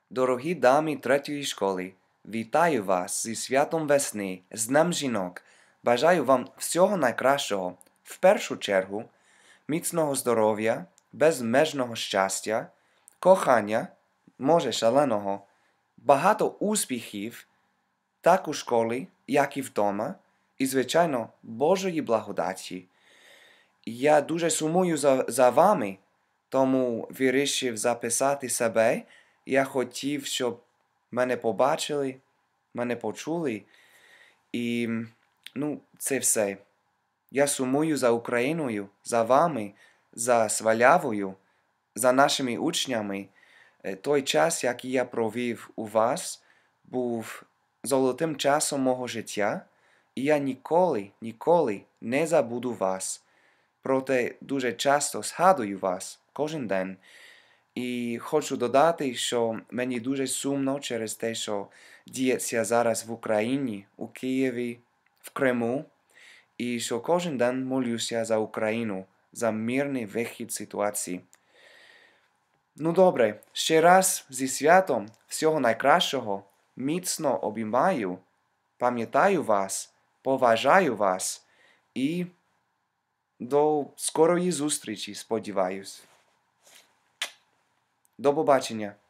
Дорогі дами третьої школи, вітаю вас зі святом весни, з Днем жінок. Бажаю вам всього найкращого. В першу чергу, міцного здоров'я, безмежного щастя, кохання, може шаленого, багато успіхів, так у школі, як і вдома, і, звичайно, Божої благодаті. Я дуже сумую за вами, тому вирішив записати себе. Я хотів, щоб мене побачили, мене почули. І, це все. Я сумую за Україною, за вами, за Свалявою, за нашими учнями. Той час, який я провів у вас, був золотим часом мого життя, і я ніколи не забуду вас. Проте дуже часто згадую вас кожен день. І хочу додати, що мені дуже сумно через те, що діється зараз в Україні, у Києві, в Криму, і що кожен день молюся за Україну, за мирний вихід ситуації. Добре, ще раз зі святом, всього найкращого, міцно обіймаю, пам'ятаю вас, поважаю вас і до скорої зустрічі, сподіваюсь. До побачення.